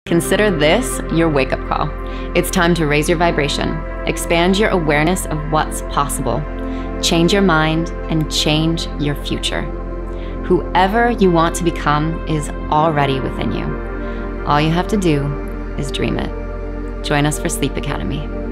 Consider this your wake-up call. It's time to raise your vibration, expand your awareness of what's possible, change your mind, and change your future. Whoever you want to become is already within you. All you have to do is dream it. Join us for Sleep Academy.